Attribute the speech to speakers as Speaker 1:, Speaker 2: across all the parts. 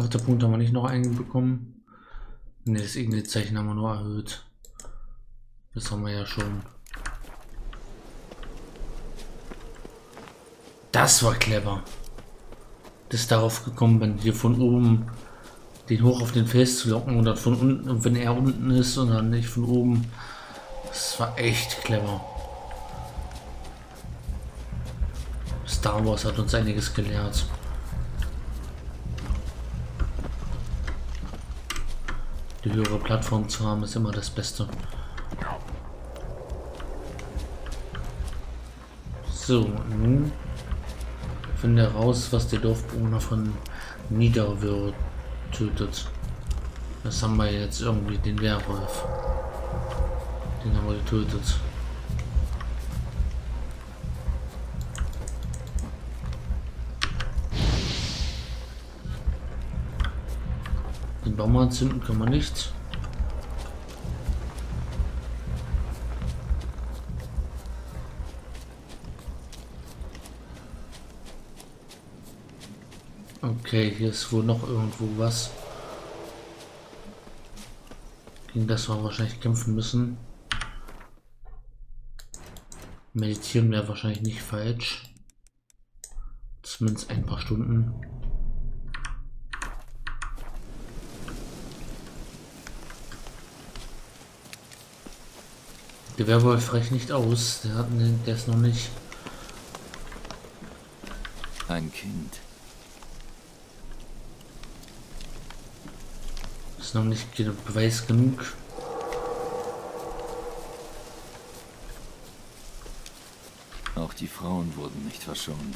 Speaker 1: Punkte haben wir nicht noch einbekommen. Ne, das Ignite-Zeichen haben wir nur erhöht. Das haben wir ja schon. Das war clever. Dass ich darauf gekommen bin, hier von oben den hoch auf den Fels zu locken oder von unten, und wenn er unten ist und dann nicht von oben. Das war echt clever. Star Wars hat uns einiges gelehrt. Die höhere Plattform zu haben ist immer das Beste. So, nun finde heraus, was der Dorfbewohner von Niederwürth tötet. Das haben wir jetzt irgendwie, den Werwolf. Den haben wir getötet. Den Baum anzünden kann man nicht. Okay, hier ist wohl noch irgendwo was. Gegen das wir wahrscheinlich kämpfen müssen. Meditieren wäre wahrscheinlich nicht falsch. Zumindest ein paar Stunden. Der Werwolf reicht nicht aus. Der ist noch nicht.
Speaker 2: Ein Kind.
Speaker 1: Ist noch nicht Beweis genug.
Speaker 2: Auch die Frauen wurden nicht verschont.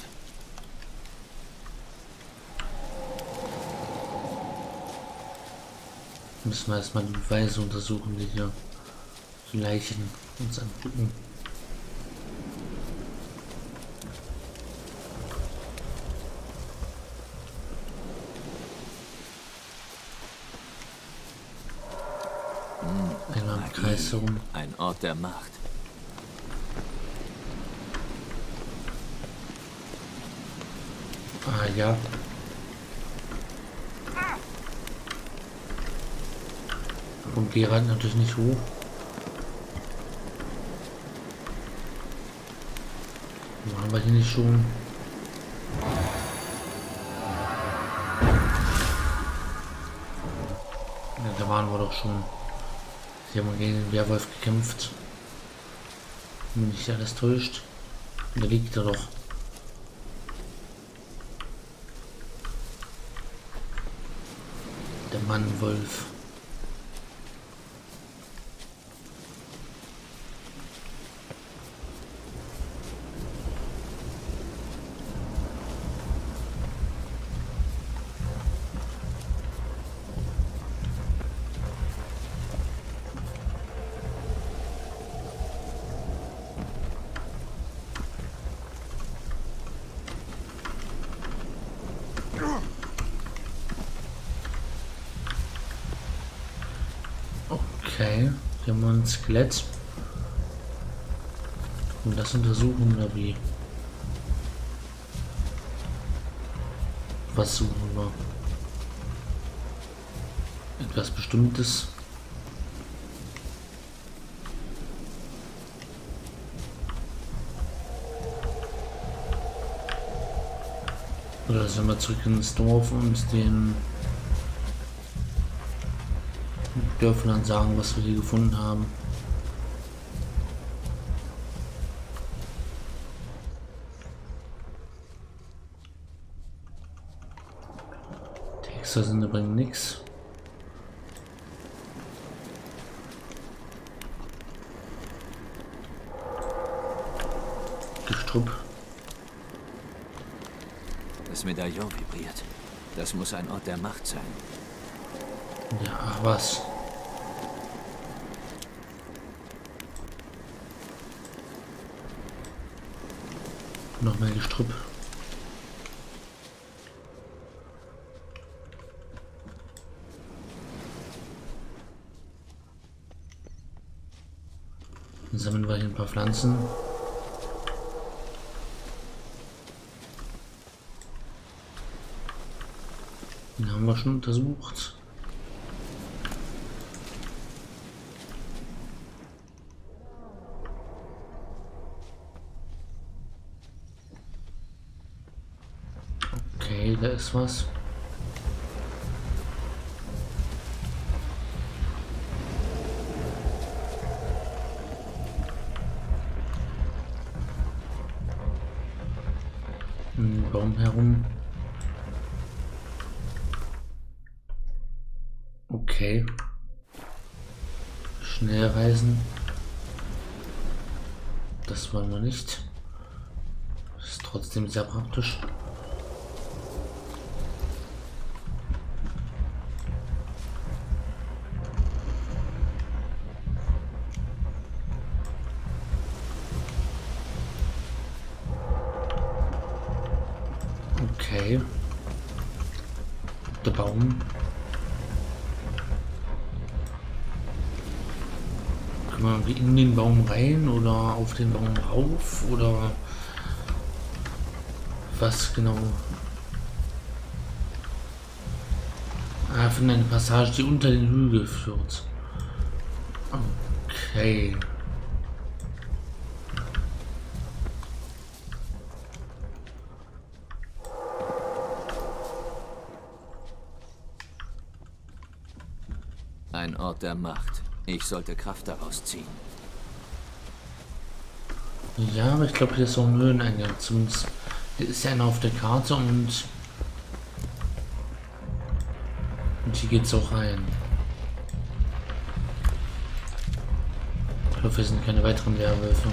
Speaker 1: Müssen wir erstmal die Beweise untersuchen, die hier die Leichen uns angucken. Einmal im Kreis herum.
Speaker 2: Ein Ort der Macht.
Speaker 1: Ah ja. Und Gerald natürlich nicht hoch. Waren wir hier nicht schon? Ja, da waren wir doch schon. Hier haben wir gegen den Werwolf gekämpft. Wenn mich nicht alles täuscht. Und da liegt er doch. Der Mann-Wolf. Okay, hier haben wir ein Skelett. Und das untersuchen oder wie? Was suchen wir? Etwas Bestimmtes. Oder sind wir zurück ins Dorf und den dürfen dann sagen, was wir hier gefunden haben. Texte sind übrigens nichts. Gestrüpp.
Speaker 2: Das Medaillon vibriert. Das muss ein Ort der Macht sein.
Speaker 1: Ja, ach was. Noch mehr Gestrüpp. Dann sammeln wir hier ein paar Pflanzen. Den haben wir schon untersucht. Okay, da ist was. Baum herum. Okay. Schnell reisen. Das wollen wir nicht. Ist trotzdem sehr praktisch. Okay. Der Baum. Kann man irgendwie in den Baum rein oder auf den Baum rauf oder was genau? Ah, von einer Passage, die unter den Hügel führt. Okay.
Speaker 2: Ein Ort der Macht. Ich sollte Kraft daraus ziehen.
Speaker 1: Ja, aber ich glaube, hier ist so ein Höheneingang. Zumindest hier ist ja einer auf der Karte und hier geht's auch rein. Ich hoffe, es sind keine weiteren Werwölfe.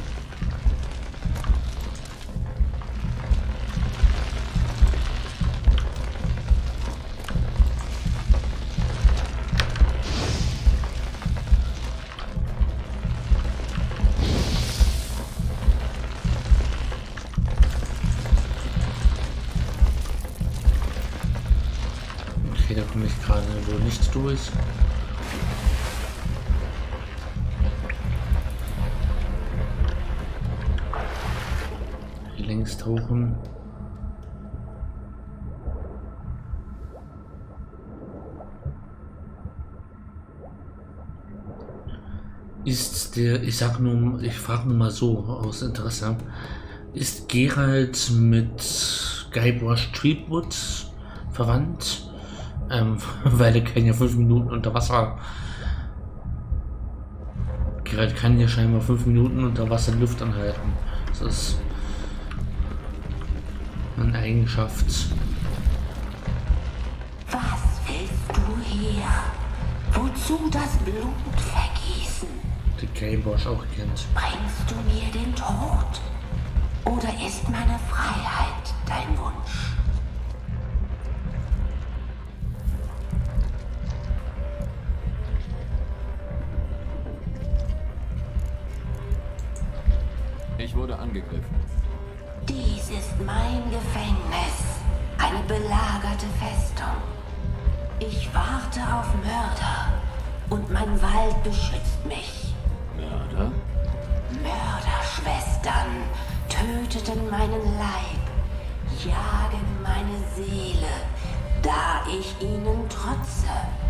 Speaker 1: Okay, da komme ich gerade wohl nicht durch. Hier längs tauchen. Ist der, ich frage nur mal so aus Interesse, ist Geralt mit Guybrush Threepwood verwandt? Weil er kann ja 5 Minuten unter Wasser. Geralt kann ja scheinbar 5 Minuten unter Wasser Luft anhalten. Das ist eine Eigenschaft.
Speaker 3: Was willst du hier? Wozu das Blut vergießen?
Speaker 1: Die Guybrush auch kennt.
Speaker 3: Bringst du mir den Tod? Oder ist meine Freiheit dein Wunsch?
Speaker 2: Ich wurde angegriffen.
Speaker 3: Dies ist mein Gefängnis. Eine belagerte Festung. Ich warte auf Mörder. Und mein Wald beschützt mich.
Speaker 2: Mörder?
Speaker 3: Mörderschwestern töteten meinen Leib, jagen meine Seele, da ich ihnen trotze.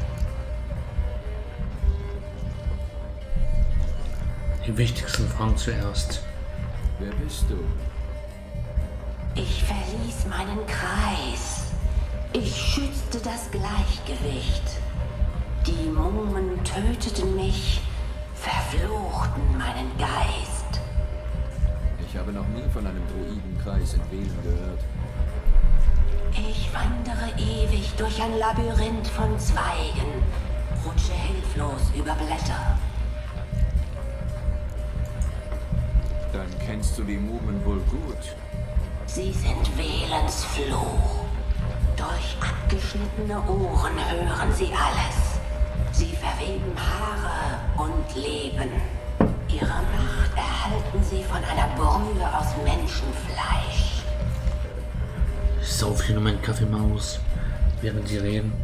Speaker 1: Die wichtigsten Fragen zuerst.
Speaker 2: Wer bist du?
Speaker 3: Ich verließ meinen Kreis. Ich schützte das Gleichgewicht. Die Mumen töteten mich, verfluchten meinen Geist.
Speaker 2: Ich habe noch nie von einem Druidenkreis in Velen gehört.
Speaker 3: Ich wandere ewig durch ein Labyrinth von Zweigen, rutsche hilflos über Blätter.
Speaker 2: Dann kennst du die Mumen wohl gut.
Speaker 3: Sie sind Velens Fluch. Durch abgeschnittene Ohren hören sie alles. Sie verweben Haare und Leben. Ihre Macht erhalten sie von einer Brühe aus Menschenfleisch.
Speaker 1: Ich sauf hier nur meinen Kaffeemaus, während sie reden.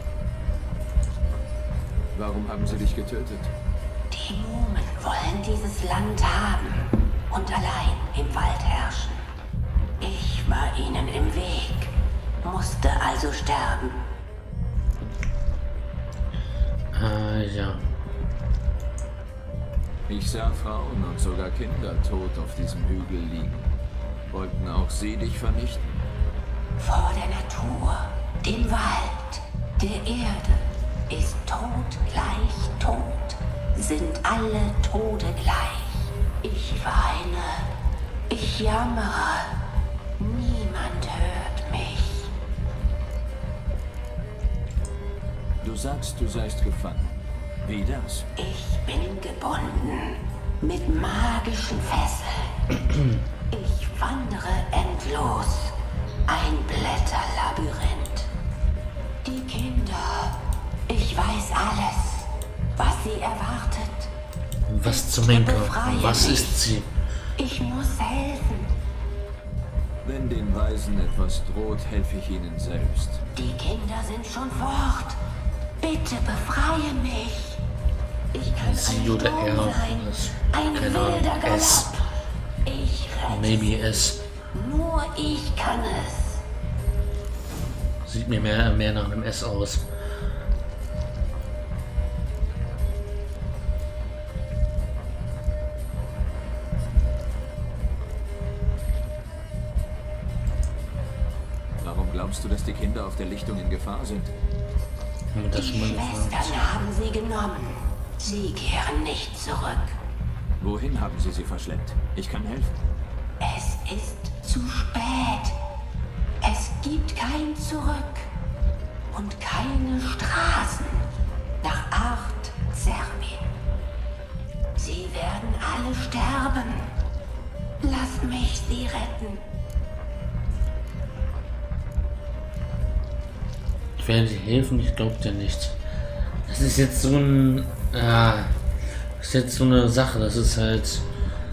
Speaker 2: Warum haben sie dich getötet?
Speaker 3: Die Mumen wollen dieses Land haben und allein im Wald herrschen. Ich war ihnen im Weg, musste also sterben.
Speaker 1: Ja.
Speaker 2: Ich sah Frauen und sogar Kinder tot auf diesem Hügel liegen. Wollten auch sie dich vernichten?
Speaker 3: Vor der Natur, dem Wald, der Erde ist Tod gleich Tod, sind alle Tode gleich. Ich weine, ich jammere, niemand hört mich.
Speaker 2: Du sagst, du seist gefangen. Wie das?
Speaker 3: Ich bin gebunden mit magischen Fesseln. Ich wandere endlos. Ein Blätterlabyrinth. Die Kinder. Ich weiß alles, was sie erwartet.
Speaker 1: Was zum Henker? Was ist sie?
Speaker 3: Ich muss helfen.
Speaker 2: Wenn den Weisen etwas droht, helfe ich ihnen selbst.
Speaker 3: Die Kinder sind schon fort. Bitte befreie mich. Ich kann
Speaker 1: Sie
Speaker 3: ein
Speaker 1: oder
Speaker 3: Sturm
Speaker 1: er?
Speaker 3: sein. Ein
Speaker 1: Keine Ahnung.
Speaker 3: wilder
Speaker 1: S.
Speaker 3: Galopp. Ich rette
Speaker 1: Maybe
Speaker 3: sie.
Speaker 1: S.
Speaker 3: Nur ich kann es.
Speaker 1: Sieht mir mehr nach einem S aus.
Speaker 2: Warum glaubst du, dass die Kinder auf der Lichtung in Gefahr sind?
Speaker 1: Haben wir das schon mal
Speaker 3: Die
Speaker 1: gefragt?
Speaker 3: Schwestern haben sie genommen. Sie kehren nicht zurück.
Speaker 2: Wohin haben sie sie verschleppt? Ich kann helfen.
Speaker 3: Es ist zu spät. Es gibt kein Zurück. Und keine Straßen nach Art Serbien. Sie werden alle sterben. Lass mich sie retten.
Speaker 1: Ich werde dir helfen, ich glaube dir nicht. Das ist jetzt so ein... das ist jetzt so eine Sache, das ist halt... Das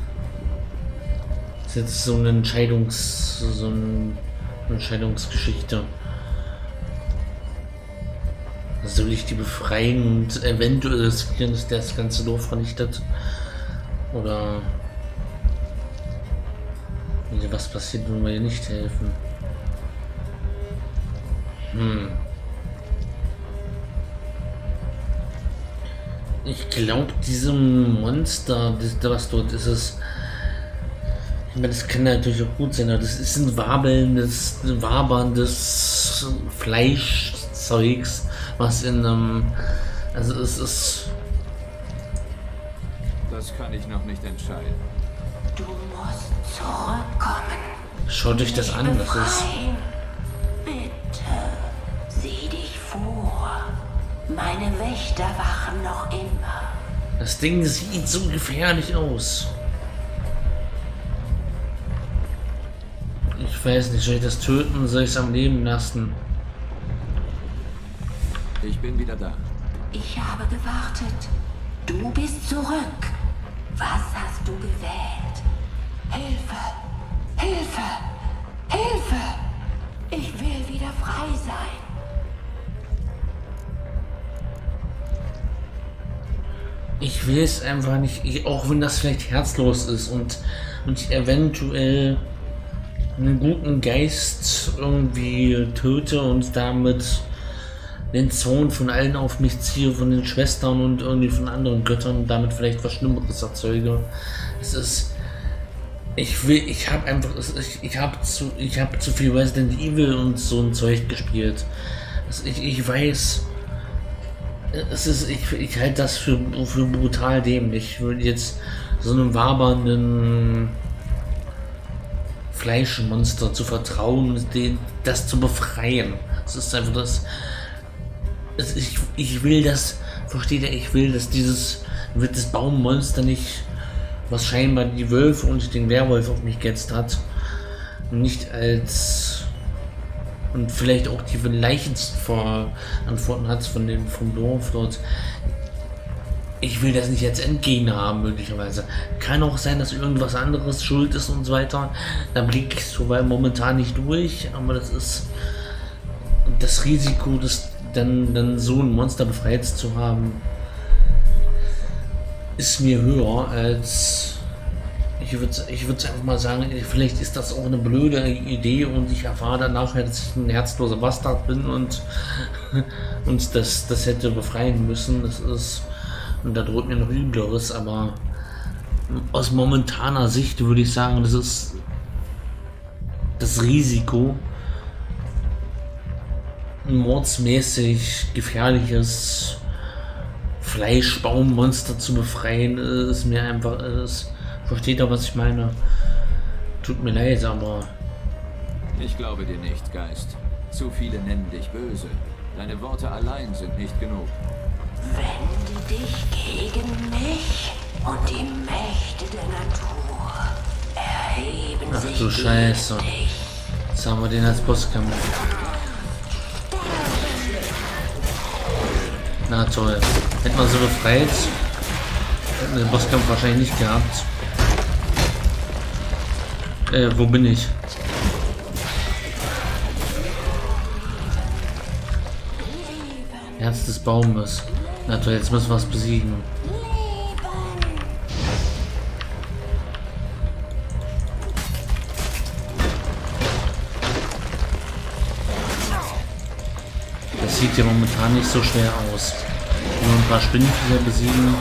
Speaker 1: ist jetzt so eine Entscheidungsgeschichte. Soll ich die befreien und eventuell riskieren, dass das ganze Dorf vernichtet? Oder... Was passiert, wenn wir ihr nicht helfen? Ich glaube, diesem Monster, was dort ist, ich meine, das kann natürlich auch gut sein, aber das ist ein waberndes Fleischzeugs, was in einem, also es ist...
Speaker 2: Das kann ich noch nicht entscheiden.
Speaker 3: Du musst zurückkommen.
Speaker 1: Schaut euch das an, das ist...
Speaker 3: Befreien. Bitte, sieh dich vor. Meine Wächter wachen noch immer.
Speaker 1: Das Ding sieht so gefährlich aus. Ich weiß nicht, soll ich das töten, soll ich es am Leben lassen?
Speaker 2: Ich bin wieder da.
Speaker 3: Ich habe gewartet. Du bist zurück. Was hast du gewählt? Hilfe! Hilfe! Hilfe! Ich will wieder frei sein.
Speaker 1: Ich will es einfach nicht, auch wenn das vielleicht herzlos ist und ich eventuell einen guten Geist irgendwie töte und damit den Zorn von allen auf mich ziehe, von den Schwestern und irgendwie von anderen Göttern und damit vielleicht was Schlimmeres erzeuge. Es ist, ich habe zu viel Resident Evil und so ein Zeug gespielt. Ich weiß, ich halte das für brutal dämlich. Ich würde jetzt so einem wabernden Fleischmonster zu vertrauen und das zu befreien. Es ist einfach das. Ich will das, versteht ihr, ich will, dass wird das Baummonster nicht, was scheinbar die Wölfe und den Werwolf auf mich gehetzt hat, nicht als, und vielleicht auch die Leichenantworten hat vom Dorf dort. Ich will das nicht als Endgegner haben, möglicherweise. Kann auch sein, dass irgendwas anderes schuld ist und so weiter. Da blicke ich so momentan nicht durch, aber das ist das Risiko, das dann so ein Monster befreit zu haben, ist mir höher als Ich würde einfach mal sagen, vielleicht ist das auch eine blöde Idee und ich erfahre dann nachher, dass ich ein herzloser Bastard bin und, und das hätte befreien müssen. Das ist, und da droht mir noch Übleres, aber aus momentaner Sicht würde ich sagen, das ist das Risiko, ein mordsmäßig gefährliches Fleischbaummonster zu befreien, ist mir einfach, versteht ihr, was ich meine? Tut mir leid, aber...
Speaker 2: Ich glaube dir nicht, Geist. Zu viele nennen dich böse. Deine Worte allein sind nicht genug.
Speaker 3: Wende dich gegen mich und die Mächte der Natur erheben
Speaker 1: Ach
Speaker 3: sich
Speaker 1: du Scheiße.
Speaker 3: gegen dich.
Speaker 1: Jetzt haben wir den als Bosskampf. Na toll. Hätten wir so befreit, hätten wir den Bosskampf wahrscheinlich nicht gehabt. Wo bin ich? Herz des Baumes. Na toll, jetzt müssen wir es besiegen. Das sieht ja momentan nicht so schwer aus. Nur ein paar Spinnenviecher besiegen.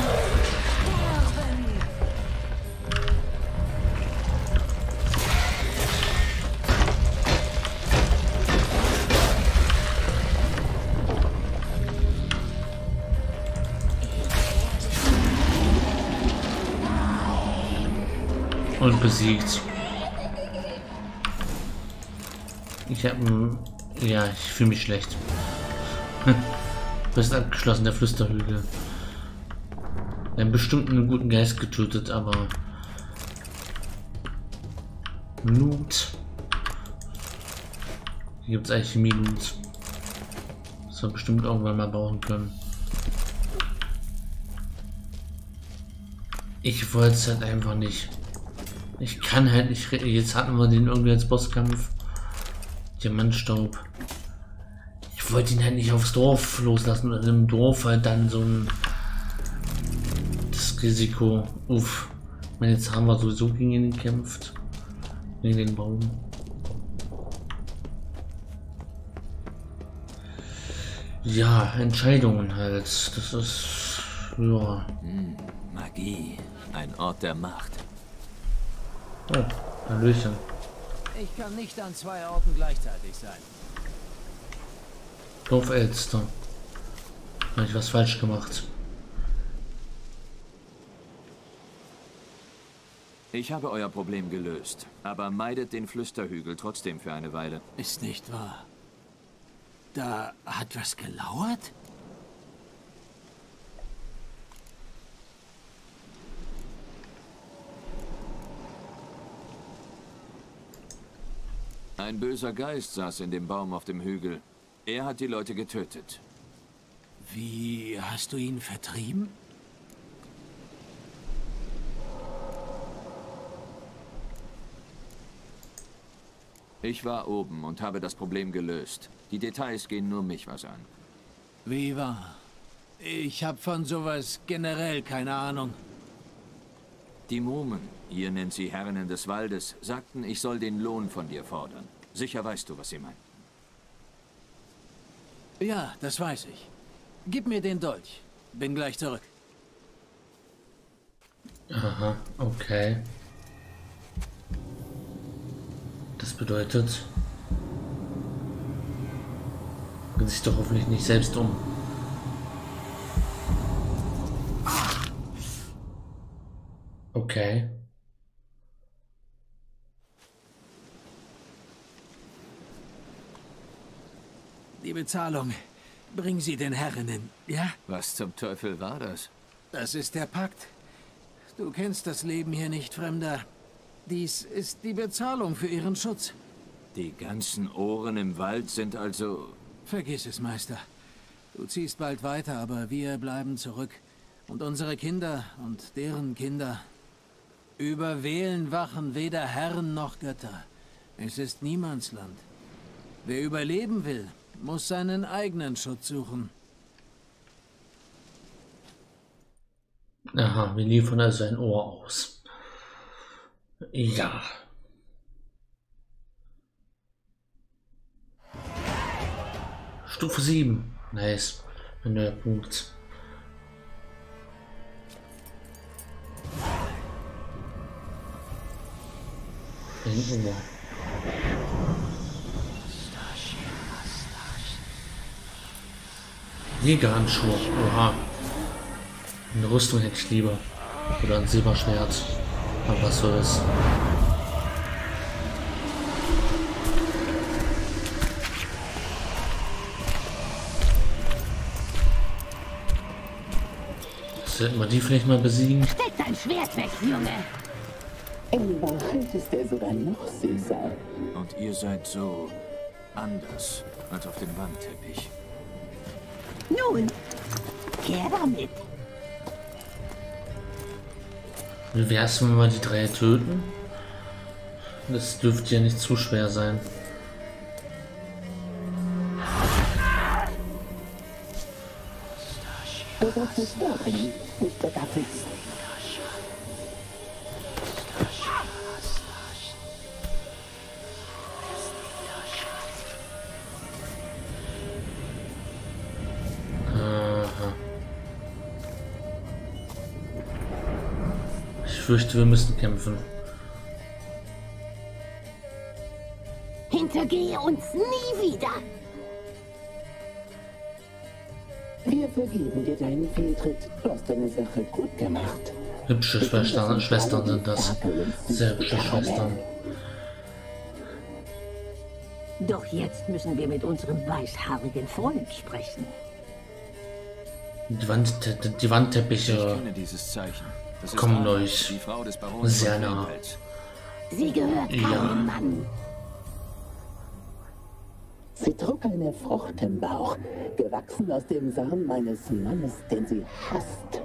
Speaker 1: Und besiegt. Ich habe ja, ich fühle mich schlecht. Bist abgeschlossen, der Flüsterhügel. Wir haben bestimmt einen guten Geist getötet, aber Loot. Hier gibt es Alchemie-Loot. Das wir bestimmt irgendwann mal bauen können. Ich wollte es halt einfach nicht. Ich kann halt nicht. Jetzt hatten wir den irgendwie als Bosskampf. Diamantstaub. Ich wollte ihn halt nicht aufs Dorf loslassen und im Dorf halt dann so ein. Das Risiko. Uff. Ich meine, jetzt haben wir sowieso gegen ihn gekämpft. Gegen den Baum. Ja, Entscheidungen halt. Das ist. Ja.
Speaker 2: Magie. Ein Ort der Macht.
Speaker 1: Oh, Hallöchen.
Speaker 4: Ich kann nicht an zwei Orten gleichzeitig sein.
Speaker 1: Dorfelster. Habe ich was falsch gemacht?
Speaker 2: Ich habe euer Problem gelöst, aber meidet den Flüsterhügel trotzdem für eine Weile.
Speaker 4: Ist nicht wahr. Da hat was gelauert?
Speaker 2: Ein böser Geist saß in dem Baum auf dem Hügel. Er hat die Leute getötet.
Speaker 4: Wie hast du ihn vertrieben?
Speaker 2: Ich war oben und habe das Problem gelöst. Die Details gehen nur mich was an.
Speaker 4: Wie war? Ich habe von sowas generell keine Ahnung.
Speaker 2: Die Mumen, ihr nennt sie Herrinnen des Waldes, sagten, ich soll den Lohn von dir fordern. Sicher weißt du, was sie meinen.
Speaker 4: Ja, das weiß ich. Gib mir den Dolch. Bin gleich zurück.
Speaker 1: Aha, okay. Das bedeutet, bringt sich doch hoffentlich nicht selbst um. Okay.
Speaker 4: Die Bezahlung. Bring sie den Herrinnen, ja?
Speaker 2: Was zum Teufel war das?
Speaker 4: Das ist der Pakt. Du kennst das Leben hier nicht, Fremder. Dies ist die Bezahlung für ihren Schutz.
Speaker 2: Die ganzen Ohren im Wald sind also...
Speaker 4: Vergiss es, Meister. Du ziehst bald weiter, aber wir bleiben zurück. Und unsere Kinder und deren Kinder. Über Wählen wachen weder Herren noch Götter. Es ist Niemandsland. Wer überleben will, muss seinen eigenen Schutz suchen.
Speaker 1: Aha, wir liefern also ein Ohr aus. Ja. Stufe 7. Nice. Ein neuer Punkt. Oh. Jägerhandschuhe. Oha. Eine Rüstung hätte ich lieber. Oder ein Silberschwert. Aber was soll's. Sollten wir die vielleicht mal besiegen?
Speaker 3: Steck dein Schwert weg, Junge!
Speaker 5: In Wahrheit ist er sogar noch süßer.
Speaker 2: Und ihr seid so anders als auf dem Wandteppich.
Speaker 3: Nun, her damit!
Speaker 1: Wie wär's, wenn wir mal die 3 töten? Das dürfte ja nicht zu schwer sein.
Speaker 5: Du sollst es darin, nicht der Gaffis.
Speaker 1: Ich fürchte, wir müssen kämpfen.
Speaker 3: Hintergehe uns nie wieder!
Speaker 5: Wir vergeben dir deinen Fehltritt. Du hast deine Sache gut gemacht.
Speaker 1: Hübsche Schwestern sind das. Sehr hübsche Schwestern.
Speaker 3: Doch jetzt müssen wir mit unserem weißhaarigen Freund sprechen.
Speaker 1: Die
Speaker 2: Ich
Speaker 1: Wandteppiche
Speaker 2: kenne dieses Zeichen. Das ist
Speaker 1: kommen
Speaker 2: Anna,
Speaker 1: euch
Speaker 2: die Frau des Barons
Speaker 1: sehr
Speaker 2: von
Speaker 1: nah.
Speaker 2: Greenpelz.
Speaker 3: Sie gehört
Speaker 1: Ja.
Speaker 3: keinem Mann.
Speaker 5: Sie trug eine Frucht im Bauch, gewachsen aus dem Samen meines Mannes, den sie hasst.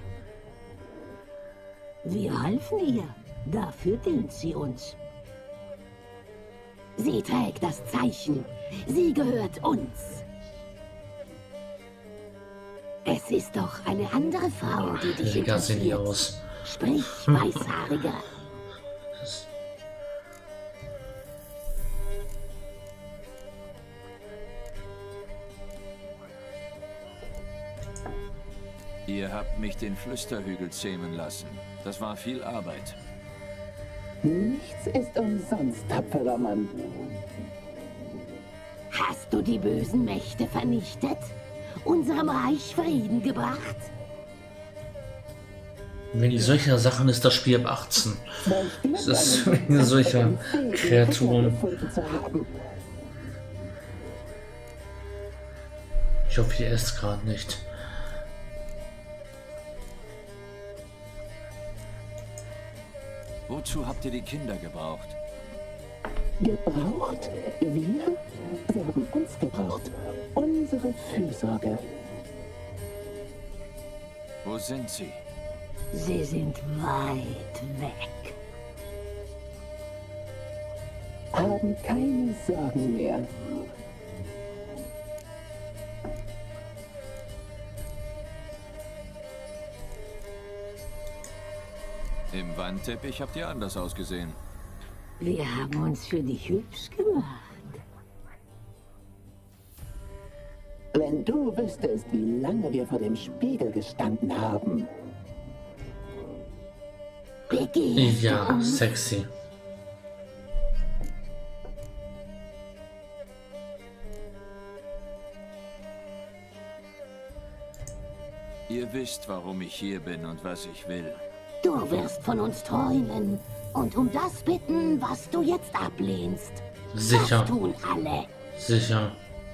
Speaker 3: Wir halfen ihr. Dafür dient sie uns. Sie trägt das Zeichen. Sie gehört uns. Es ist doch eine andere Frau, die dich
Speaker 1: Wie sehen die
Speaker 3: interessiert.
Speaker 1: aus?
Speaker 3: Sprich, Weißhaariger.
Speaker 2: Ihr habt mich den Flüsterhügel zähmen lassen. Das war viel Arbeit.
Speaker 5: Nichts ist umsonst, tapferer Mann.
Speaker 3: Hast du die bösen Mächte vernichtet? Unserem Reich Frieden gebracht?
Speaker 1: Wegen solcher Sachen ist das Spiel ab 18. Das ist wegen solcher Kreaturen. Ich hoffe, ihr esst gerade nicht.
Speaker 2: Wozu habt ihr die Kinder gebraucht?
Speaker 5: Gebraucht? Wir? Sie haben uns gebraucht. Unsere Fürsorge.
Speaker 2: Wo sind sie?
Speaker 3: Sie sind weit weg.
Speaker 5: Haben keine Sorgen mehr.
Speaker 2: Im Wandteppich habt ihr anders ausgesehen.
Speaker 3: Wir haben uns für dich hübsch gemacht.
Speaker 5: Wenn du wüsstest, wie lange wir vor dem Spiegel gestanden haben.
Speaker 3: Begehrst
Speaker 1: Ja,
Speaker 3: du uns?
Speaker 1: sexy.
Speaker 2: Ihr wisst, warum ich hier bin und was ich will.
Speaker 3: Du wirst von uns träumen und um das bitten, was du jetzt ablehnst.
Speaker 1: Sicher.
Speaker 3: Das tun alle.
Speaker 1: Sicher.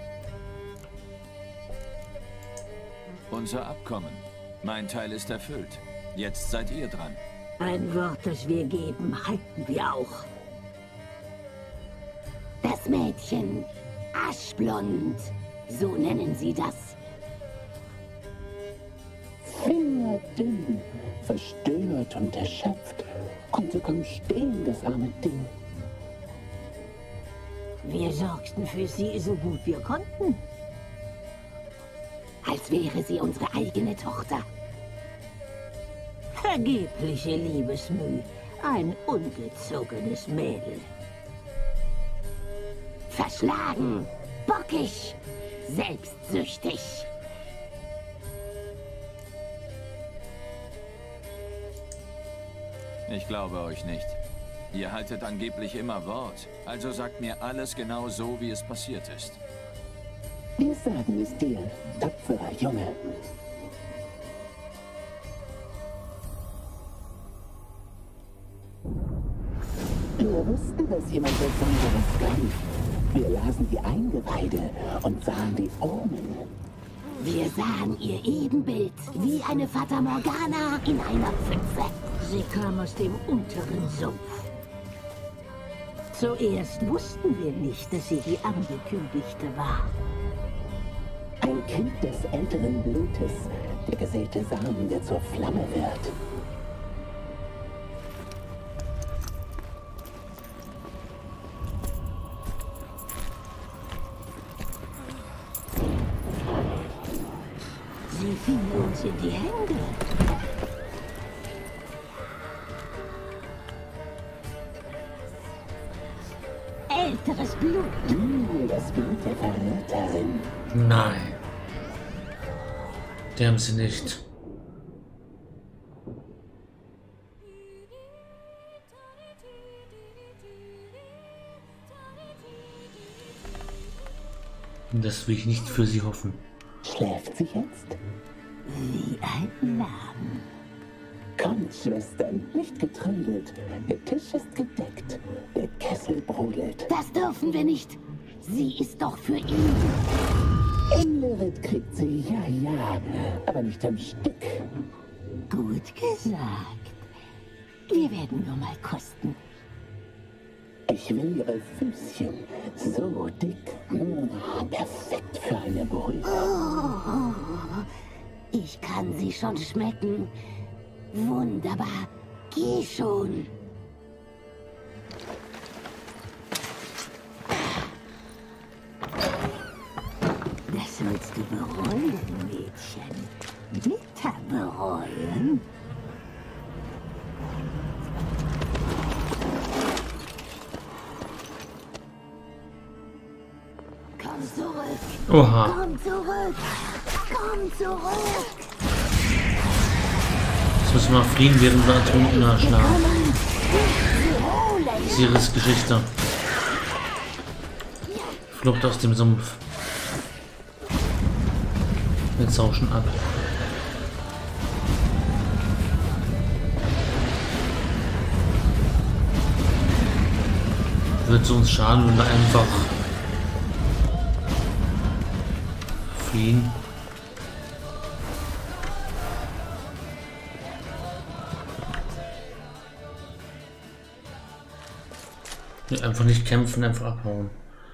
Speaker 2: Unser Abkommen. Mein Teil ist erfüllt. Jetzt seid ihr dran.
Speaker 3: Ein Wort, das wir geben, halten wir auch. Das Mädchen, aschblond, so nennen sie das.
Speaker 5: Fingerdünn, verstört und erschöpft, konnte kaum stehen, das arme Ding.
Speaker 3: Wir sorgten für sie so gut wir konnten. Als wäre sie unsere eigene Tochter. Vergebliche Liebesmüh. Ein ungezogenes Mädel. Verschlagen, bockig, selbstsüchtig.
Speaker 2: Ich glaube euch nicht. Ihr haltet angeblich immer Wort. Also sagt mir alles genau so, wie es passiert ist.
Speaker 5: Wir sagen es dir, tapferer Junge. Wir wussten, dass jemand Besonderes kann. Wir lasen die Eingeweide und sahen die Omen.
Speaker 3: Wir sahen ihr Ebenbild, wie eine Fata Morgana in einer Pfütze. Sie kam aus dem unteren Sumpf. Zuerst wussten wir nicht, dass sie die Angekündigte war.
Speaker 5: Ein Kind des älteren Blutes, der gesäte Samen, der zur Flamme wird.
Speaker 3: Sie fiel uns in die Hände. Älteres Blut.
Speaker 5: Das Blut der Verräterin.
Speaker 1: Nein. Die haben sie nicht. Das will ich nicht für sie hoffen.
Speaker 5: Schläft sie jetzt?
Speaker 3: Wie ein Lamm.
Speaker 5: Kommt, Schwestern, nicht getrödelt. Der Tisch ist gedeckt. Der Kessel brodelt.
Speaker 3: Das dürfen wir nicht. Sie ist doch für ihn.
Speaker 5: Enlerit kriegt sie, ja, aber nicht am Stück.
Speaker 3: Gut gesagt. Wir werden nur mal kosten.
Speaker 5: Ich will ihre Füßchen. So dick. Perfekt für eine Brühe.
Speaker 3: Oh, ich kann sie schon schmecken. Wunderbar. Geh schon. Das sollst du bereuen, Mädchen. Bitter bereuen. Komm zurück.
Speaker 1: Oha.
Speaker 3: Komm zurück. Komm zurück.
Speaker 1: Jetzt müssen wir fliehen, während wir Ertrunkener schlagen. Siris Geschichte. Flucht aus dem Sumpf. Wir tauschen ab. Wird es uns schaden, wenn wir einfach fliehen? Einfach nicht kämpfen, einfach abhauen.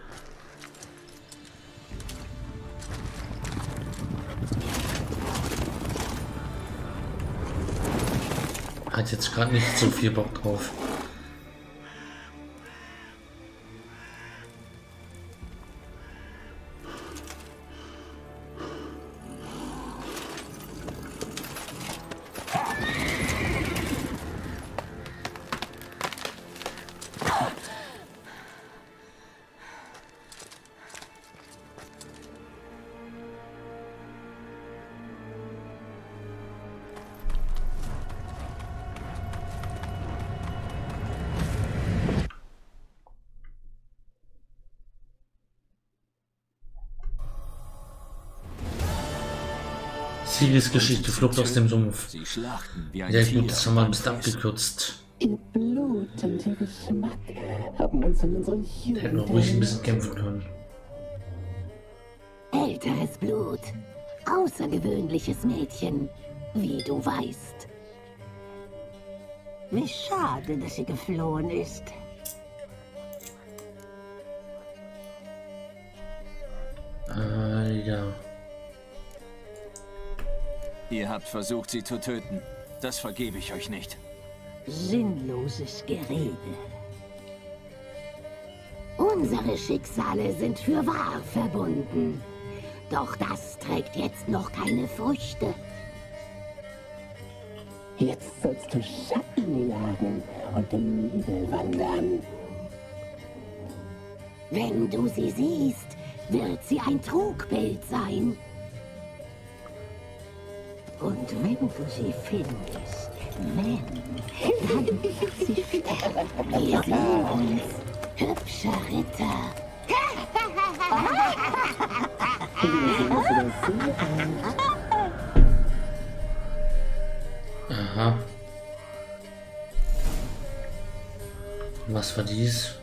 Speaker 1: Hat jetzt gerade nicht so viel Bock drauf. Siris Geschichte, Flucht aus dem Sumpf.
Speaker 2: Sie schlachten wie ein
Speaker 1: Ja
Speaker 2: Tiger.
Speaker 1: gut, das haben wir ein bisschen abgekürzt.
Speaker 5: Ihr Blut und ihr Geschmack haben uns in unsere
Speaker 1: Hätten wir
Speaker 5: Jugend
Speaker 1: ruhig ein bisschen kämpfen können.
Speaker 3: Älteres Blut. Außergewöhnliches Mädchen, wie du weißt. Wie schade, dass sie geflohen ist.
Speaker 1: Ja.
Speaker 2: Ihr habt versucht, sie zu töten. Das vergebe ich euch nicht.
Speaker 3: Sinnloses Gerede. Unsere Schicksale sind für wahr verbunden. Doch das trägt jetzt noch keine Früchte.
Speaker 5: Jetzt sollst du Schatten jagen und im Nebel wandern.
Speaker 3: Wenn du sie siehst, wird sie ein Trugbild sein. Und wenn du sie findest, dann wird sie sterben. Wir sehen uns, hübscher Ritter.
Speaker 1: Aha. Was war dies?